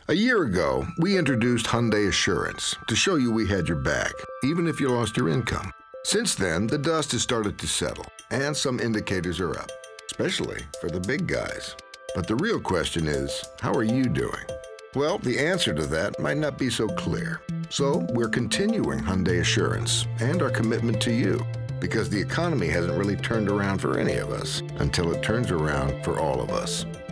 A year ago, we introduced Hyundai Assurance to show you we had your back, even if you lost your income. Since then, the dust has started to settle, and some indicators are up, especially for the big guys. But the real question is, how are you doing? Well, the answer to that might not be so clear. So we're continuing Hyundai Assurance and our commitment to you, because the economy hasn't really turned around for any of us until it turns around for all of us.